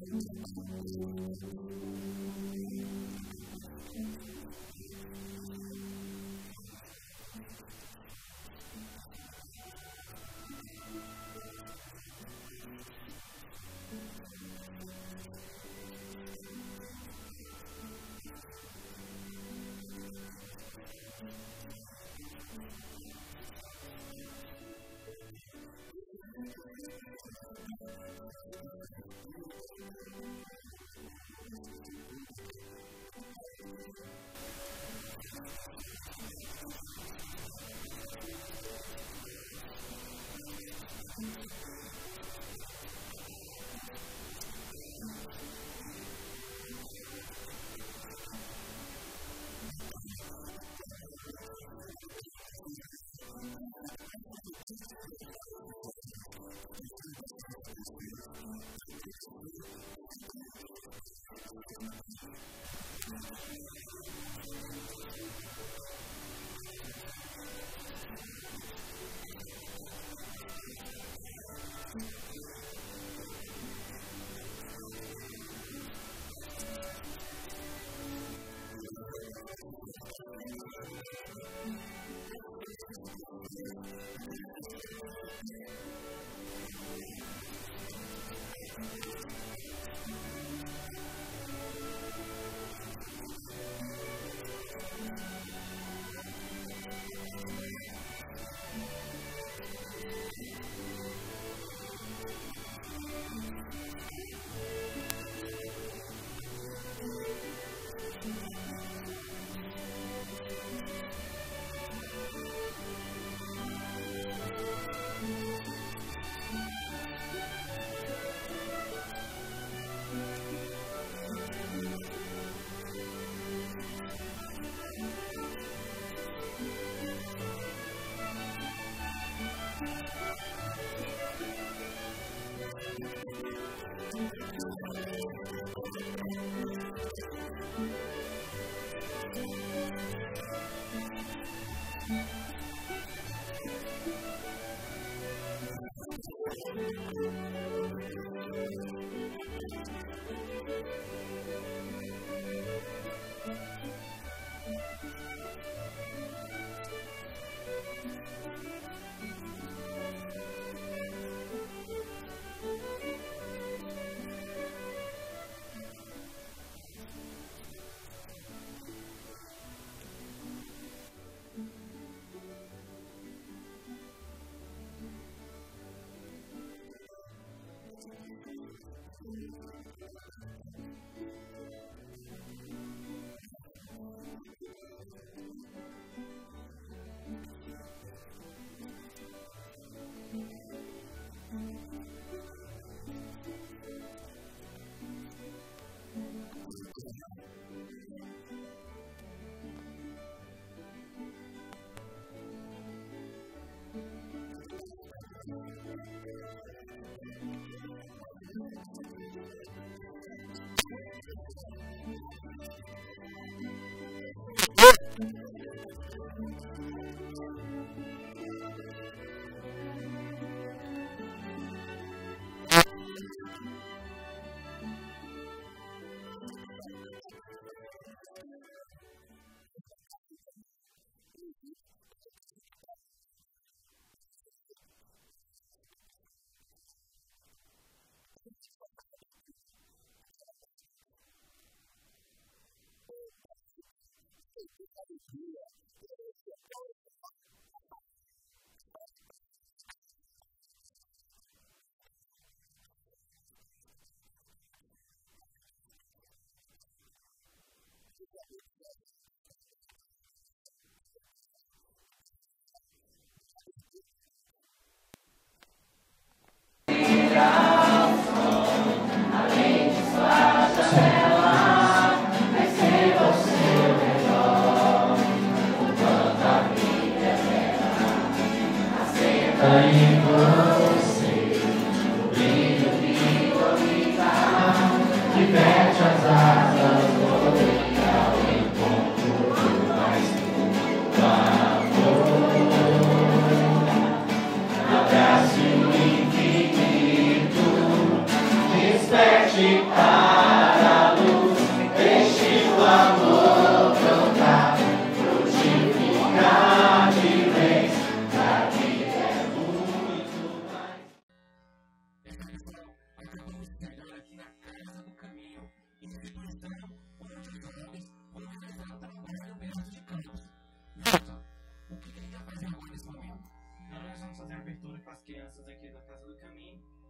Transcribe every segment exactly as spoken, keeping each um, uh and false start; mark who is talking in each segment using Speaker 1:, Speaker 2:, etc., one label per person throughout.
Speaker 1: Vai ser você o melhor, o quanto a mim.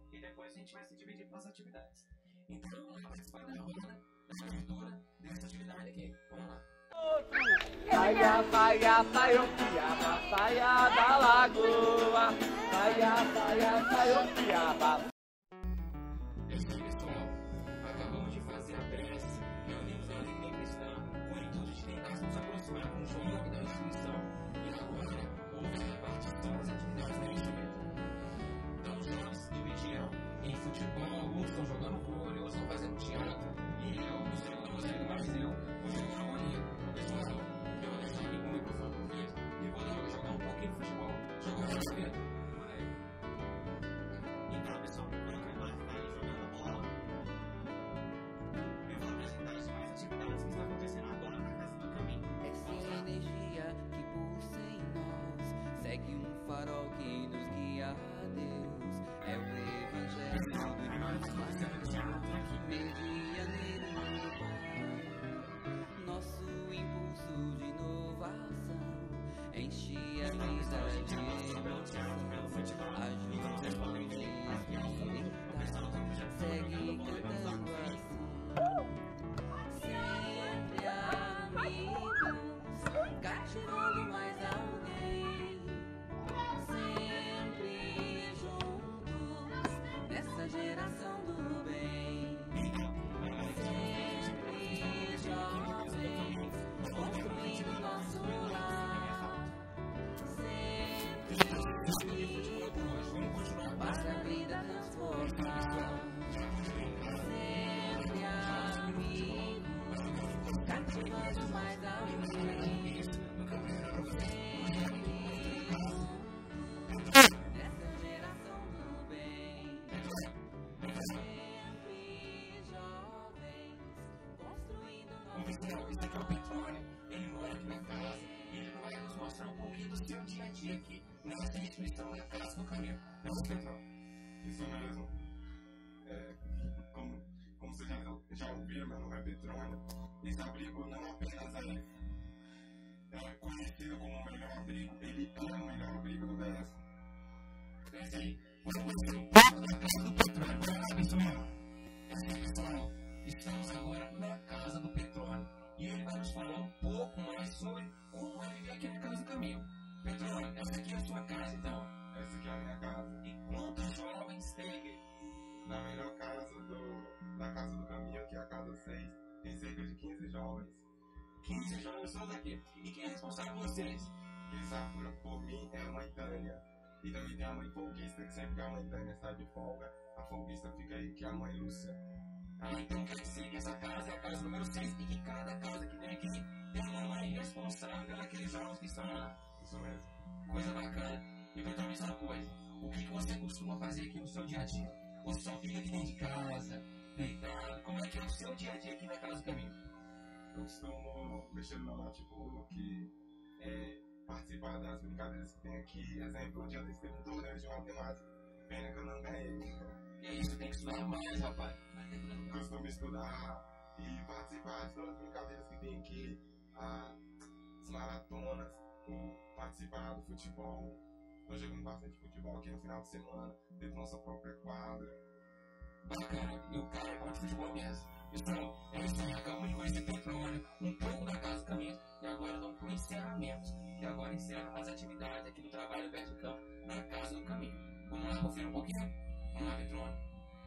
Speaker 1: e depois a gente vai se dividir pelas atividades. Então, vai participar da roda, da abertura dessa atividade aqui. Vamos lá.
Speaker 2: Saia, saia, saia, piaba, saia da lagoa. Saia, saia, saia, piaba.
Speaker 1: É isso aí, pessoal. Acabamos de fazer a prece, reunimos a alegria cristã, com o intuito de tentar nos aproximar com o jogo da instituição. E agora, houve a repartição das atividades da instrumento. Então, os jovens se dividiram em futebol, alguns estão jogando vôlei, outros estão fazendo teatro. E eu, o senhor José Marcelo, vou jogar uma linha. Pessoal, eu vou deixar aqui com o microfone para vocês e vou jogar um pouquinho de futebol. Jogar um pouquinho. Então, pessoal, quando o Caimar está aí jogando a bola, eu vou apresentar as mais atividades que estão acontecendo agora na Casa do Caminho.
Speaker 3: Essa energia que pulsa em nós segue um farol que nos guia a Deus. É o Evangelho do medianeiro do Pai. Nosso impulso de inovação enche a vida de emoção. Ajuda a gente a acreditar. Segue cantando assim. Sempre amigos, cativando mais alguém. Sempre juntos nessa geração do bem. Sempre jovens, construindo nosso lar. Sempre unidos para a vida transformar. Sempre amigos, cativando mais alguém. Nessa geração do bem. Sempre jovens, construindo nosso
Speaker 1: Pessoal, esse aqui é o Petrônio. Ele mora aqui na casa e ele vai nos mostrar um pouquinho do seu dia a dia aqui nessa instituição da Casa do Caminho. Não é, Petrônio?
Speaker 4: Isso mesmo. É, como, como vocês já, já ouviram, meu nome é Petrônio. Esse abrigo não apenas é, é conhecido como o melhor abrigo, ele é o melhor abrigo do B S.
Speaker 1: É isso aí. Vamos conhecer um pouco da Casa do Petrônio. Vai lá, pessoal. É isso aí, pessoal. Estamos agora na Casa do Petrônio. E ele vai nos falar um pouco mais sobre como é viver aqui na Casa do Caminho. Petrônio, essa aqui é a sua casa, então.
Speaker 4: Essa aqui é a minha casa.
Speaker 1: E quantos jovens tem aqui?
Speaker 4: Na melhor casa do, da Casa do Caminho, que é a Casa seis, tem cerca de quinze jovens.
Speaker 1: quinze jovens só daqui. E quem é responsável por vocês?
Speaker 4: Quem sabe por, por mim é a mãe Tânia. E também tem a mãe folguista, que sempre que a mãe Tânia está de folga, a folguista fica aí, que é a mãe Lúcia.
Speaker 1: Ah, então quer dizer que essa casa é a casa número seis e que cada casa que tem aqui tem uma mãe responsável pelos jovens que estão lá.
Speaker 4: Isso mesmo.
Speaker 1: Coisa bacana. E Petrônio, diz uma coisa. O que, que você costuma fazer aqui no seu dia a dia? Você só fica aqui dentro de casa, deitado? Como é que é o seu dia a dia aqui na Casa do Caminho?
Speaker 4: Eu costumo mexer no meu notebook, é, participar das brincadeiras que tem aqui. Exemplo, um dia desse teve um torneio de matemática. Pena que eu não ganhei.
Speaker 1: E é isso, tem que estudar mais, rapaz.
Speaker 4: Costumo estudar e participar de todas as brincadeiras que tem aqui. As maratonas, o participar do futebol. Estou jogando bastante futebol aqui no final de semana, dentro da nossa própria quadra.
Speaker 1: Bacana, e o cara é bom de futebol mesmo. Pessoal, é isso aí, acabamos de conhecer Petrônio, um pouco da Casa do Caminho, e agora vamos para o encerramento, que agora encerra as atividades aqui do trabalho aberto de campo na Casa do Caminho. Vamos lá, conferir um pouquinho? Vamos lá, Petrônio.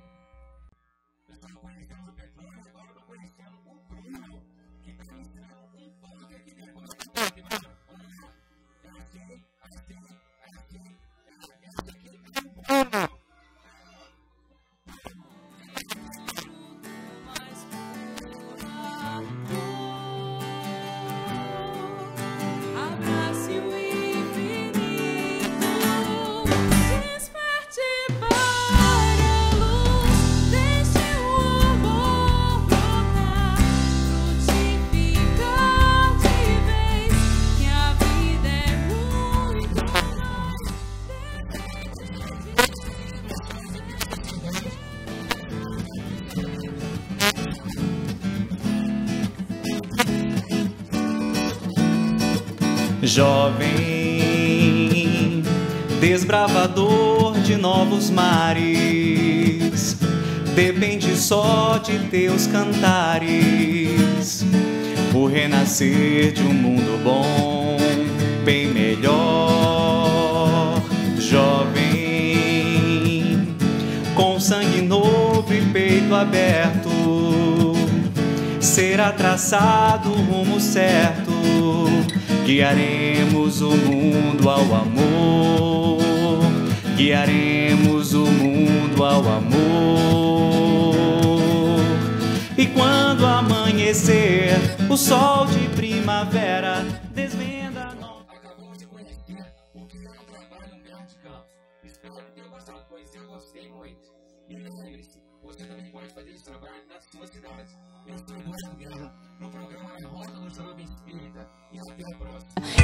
Speaker 1: Pessoal, conhecemos o Petrônio, agora eu estou conhecendo o Bruno, que está ensinando um pouco aqui dentro. Vamos lá, vamos lá. É assim, assim, assim, é assim aqui.
Speaker 5: Abrace o infinito, desperte para a luz, deixe o amor brotar, frutificar de vez, que a vida é muito
Speaker 2: Jovem,
Speaker 6: desbravador de novos mares, depende só de teus cantares, o renascer de um mundo bom, bem melhor, jovem, com sangue novo e peito aberto, será traçado o rumo certo, guiaremos o mundo ao amor, guiaremos o mundo ao amor. E quando amanhecer, o sol de primavera desvenda a nova.
Speaker 1: Acabou de conhecer o que é um trabalho um grande campo. Espero que tenha gostado, pois eu gostei muito. E lembre-se, você também pode fazer esse trabalho na sua cidade. Eu sou o Eduardo Guerra, no programa Rota do Jovem Espírita. E até a próxima.